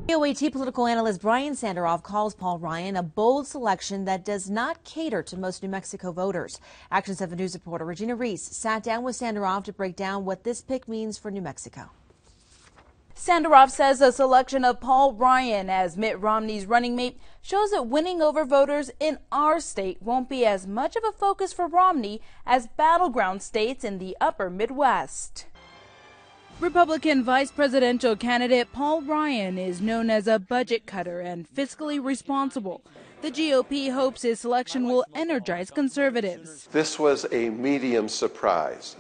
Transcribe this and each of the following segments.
KOAT political analyst Brian Sanderoff calls Paul Ryan a bold selection that does not cater to most New Mexico voters. Action 7 News reporter Regina Reese sat down with Sanderoff to break down what this pick means for New Mexico. Sanderoff says the selection of Paul Ryan as Mitt Romney's running mate shows that winning over voters in our state won't be as much of a focus for Romney as battleground states in the upper Midwest. Republican vice presidential candidate Paul Ryan is known as a budget cutter and fiscally responsible. The GOP hopes his selection will energize conservatives. This was a medium surprise.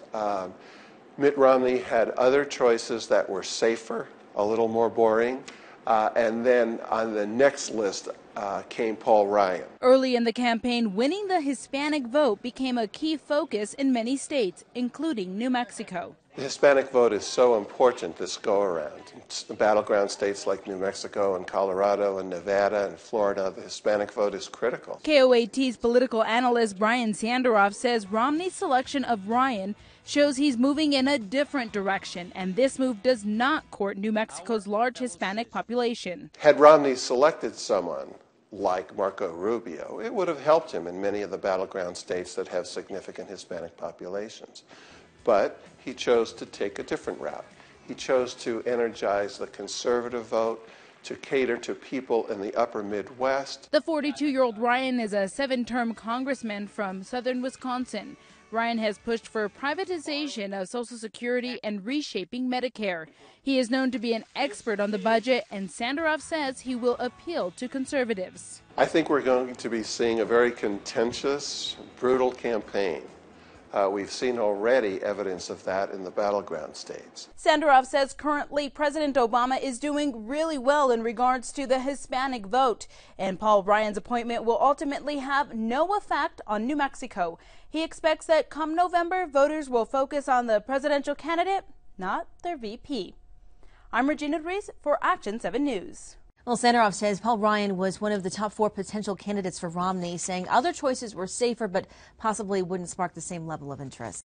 Mitt Romney had other choices that were safer, a little more boring, and then on the next list came Paul Ryan. Early in the campaign, winning the Hispanic vote became a key focus in many states, including New Mexico. The Hispanic vote is so important this go-around. The battleground states like New Mexico and Colorado and Nevada and Florida, the Hispanic vote is critical. KOAT's political analyst Brian Sanderoff says Romney's selection of Ryan shows he's moving in a different direction, and this move does not court New Mexico's large Hispanic population. Had Romney selected someone like Marco Rubio, it would have helped him in many of the battleground states that have significant Hispanic populations. But he chose to take a different route. He chose to energize the conservative vote, to cater to people in the upper Midwest. The 42-year-old Ryan is a 7-term congressman from southern Wisconsin. Ryan has pushed for privatization of Social Security and reshaping Medicare. He is known to be an expert on the budget, and Sanderoff says he will appeal to conservatives. I think we're going to be seeing a very contentious, brutal campaign. We've seen already evidence of that in the battleground states. Sanderoff says currently President Obama is doing really well in regards to the Hispanic vote, and Paul Ryan's appointment will ultimately have no effect on New Mexico. He expects that come November, voters will focus on the presidential candidate, not their VP. I'm Regina Reese for Action 7 News. Well, Sanderoff says Paul Ryan was one of the top 4 potential candidates for Romney, saying other choices were safer but possibly wouldn't spark the same level of interest.